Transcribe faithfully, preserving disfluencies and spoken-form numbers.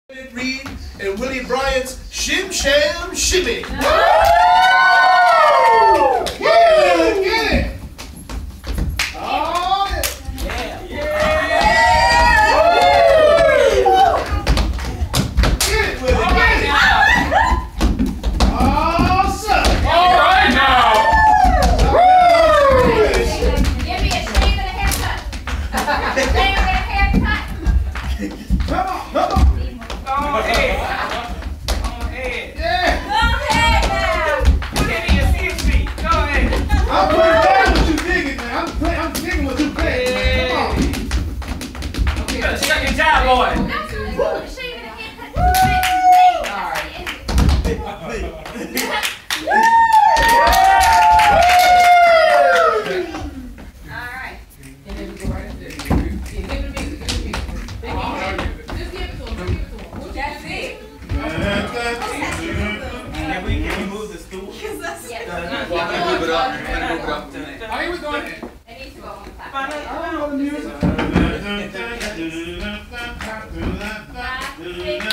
Reed and Willie Bryant's Shim Sham Shammy. Yeah, get it. Oh, yeah. Yeah. Get it, Willie. Get it. Awesome. All right now. Give me a shave and a haircut. Shave and a haircut. Come on, come on. Go ahead. Go ahead. Yeah. Go ahead now. You can't even see his feet. Go ahead. I'm putting down what you digging, man. I'm, playing, I'm digging what you playing, man. Come on. You better shut your job, boy. That's what it's shave and a haircut. All right. And then we go right into it. Give it to me. Give it to me. Just give it to him. Just give it to him. That's it. Can we, can we move the stool? Yeah. Well, I'm gonna move it up. I'm gonna move it up tonight. How you was doing it? It needs to go on the top. I don't know the music. Five, six,